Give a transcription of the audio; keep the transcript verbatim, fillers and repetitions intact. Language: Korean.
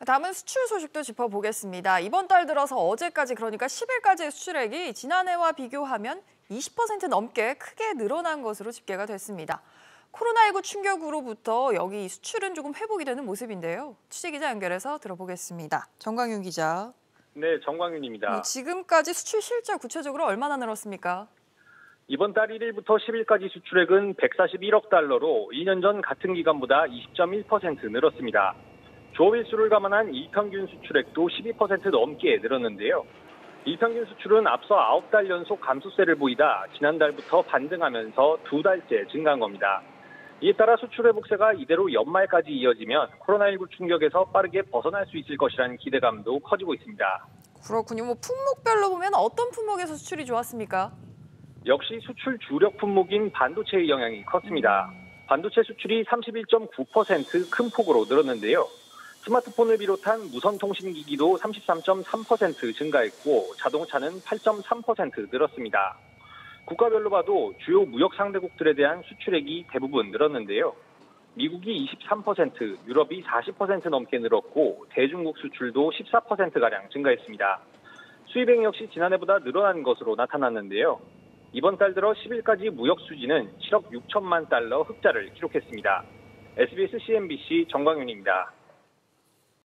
다음은 수출 소식도 짚어보겠습니다. 이번 달 들어서 어제까지 그러니까 십 일까지의 수출액이 지난해와 비교하면 이십 퍼센트 넘게 크게 늘어난 것으로 집계가 됐습니다. 코로나십구 충격으로부터 여기 수출은 조금 회복이 되는 모습인데요. 취재기자 연결해서 들어보겠습니다. 정광윤 기자. 네, 정광윤입니다. 지금까지 수출 실적 구체적으로 얼마나 늘었습니까? 이번 달 일 일부터 십 일까지 수출액은 백사십일억 달러로 이 년 전 같은 기간보다 이십 점 일 퍼센트 늘었습니다. 조업일수를 감안한 일평균 수출액도 십이 퍼센트 넘게 늘었는데요. 일평균 수출은 앞서 아홉 달 연속 감소세를 보이다 지난달부터 반등하면서 두 달째 증가한 겁니다. 이에 따라 수출 회복세가 이대로 연말까지 이어지면 코로나십구 충격에서 빠르게 벗어날 수 있을 것이라는 기대감도 커지고 있습니다. 그렇군요. 뭐 품목별로 보면 어떤 품목에서 수출이 좋았습니까? 역시 수출 주력 품목인 반도체의 영향이 컸습니다. 반도체 수출이 삼십일 점 구 퍼센트 큰 폭으로 늘었는데요. 스마트폰을 비롯한 무선통신기기도 삼십삼 점 삼 퍼센트 증가했고 자동차는 팔 점 삼 퍼센트 늘었습니다. 국가별로 봐도 주요 무역 상대국들에 대한 수출액이 대부분 늘었는데요. 미국이 이십삼 퍼센트, 유럽이 사십 퍼센트 넘게 늘었고 대중국 수출도 십사 퍼센트가량 증가했습니다. 수입액 역시 지난해보다 늘어난 것으로 나타났는데요. 이번 달 들어 십 일까지 무역 수지는 칠억 육천만 달러 흑자를 기록했습니다. 에스비에스 씨엔비씨 정광윤입니다.